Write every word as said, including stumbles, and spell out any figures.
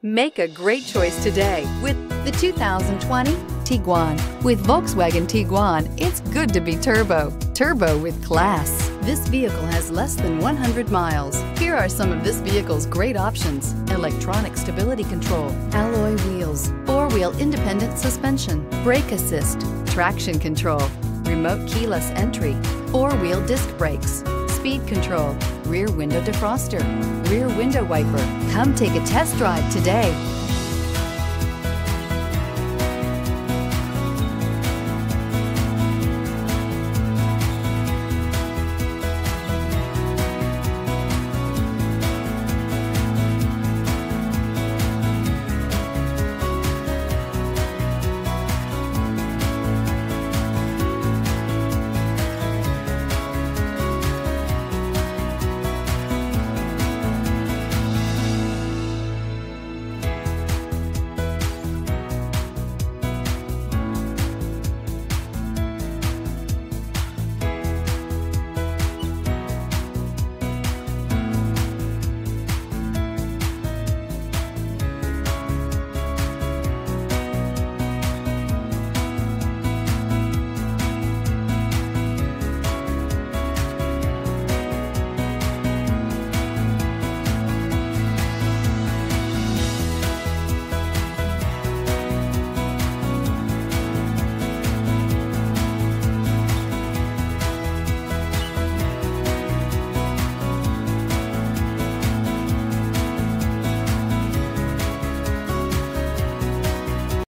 Make a great choice today with the two thousand twenty Tiguan. With Volkswagen Tiguan, it's good to be turbo. Turbo with class. This vehicle has less than one hundred miles. Here are some of this vehicle's great options: electronic stability control, alloy wheels, four-wheel independent suspension, brake assist, traction control, remote keyless entry, four-wheel disc brakes, speed control, rear window defroster, rear window wiper. Come take a test drive today.